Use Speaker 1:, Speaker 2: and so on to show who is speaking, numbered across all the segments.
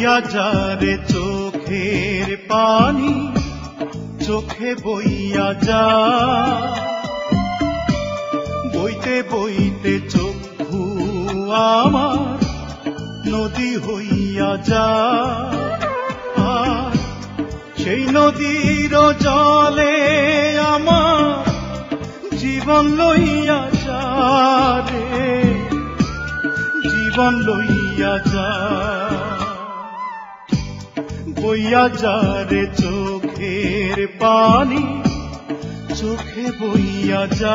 Speaker 1: বইয়া যারে চোখের পানি, চোখে বইয়া যা, বইতে বইতে চক্ষু আমার নদী হইয়া যা। আর সেই নদীর জলে আমার জীবন লইয়া যা রে, জীবন লইয়া যা। বইয়া যা রে চোখের পানি, চোখে বইয়া যা।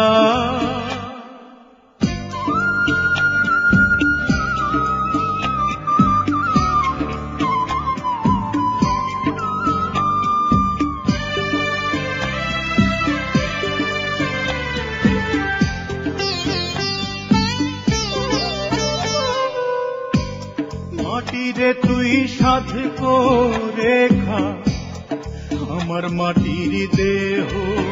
Speaker 1: মাটিরে তুই সাধ করে খা আমার মাটির দেহ,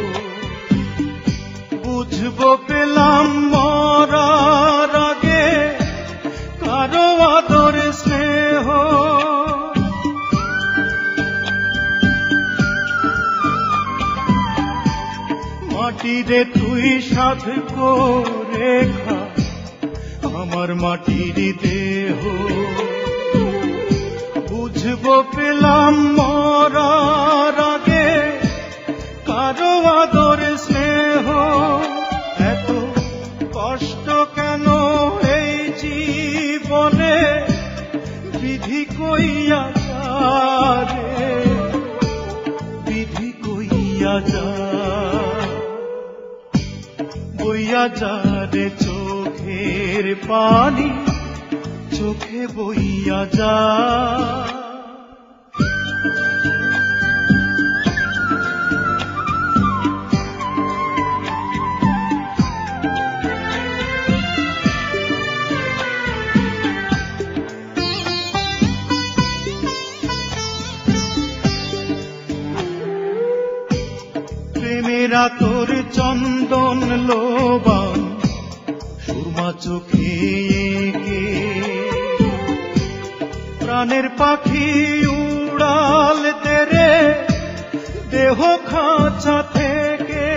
Speaker 1: বুঝবো পেলাম মরার আগে কারো আদর স্নেহ। মাটিরে তুই সাধ করে খা আমার মাটির দেহ, বুঝবো পেলাম মরার আগে কারো আদর স্নেহ। এত কষ্ট কেন এই জীবনে, বিধি কইয়া যা রে, বিধি কইয়া যা। বইয়া যা রে চোখের পানি, চোখে বইয়া যা। প্রেমেরা তোর চন্দন লোবান সুরমা চোখে এঁকে, প্রাণের পাখি উড়াল তেরে দেহ খাঁচা থেকে।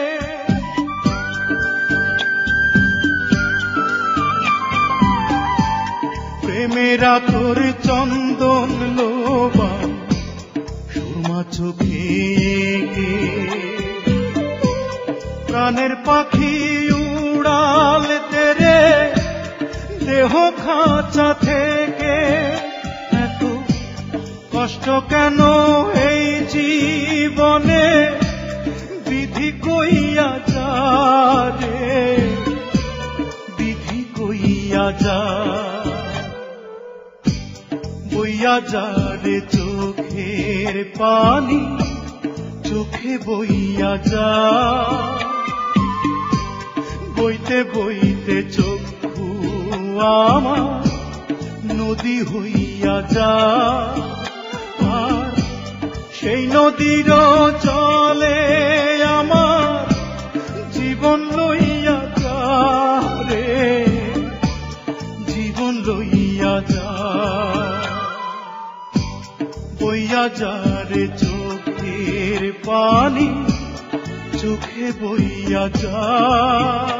Speaker 1: প্রেমেরা তোর চন্দন লোবান সুরমা চোখে এঁকে, প্রাণের পাখি উড়াল তেরে দেহ খাঁচা থেকে। এত কষ্ট কেন এই জীবনে, বিধি কইয়া যা রে, বিধি কইয়া যা। বইয়া যা রে চোখের পানি, চোখে বইয়া যা। বইতে বইতে চক্ষু আমার নদী হইয়া যা। আর সেই নদীর জলে আমার জীবন লইয়া যা রে, জীবন লইয়া যা। বইয়া যা রে চোখের পানি, চোখে বইয়া যা।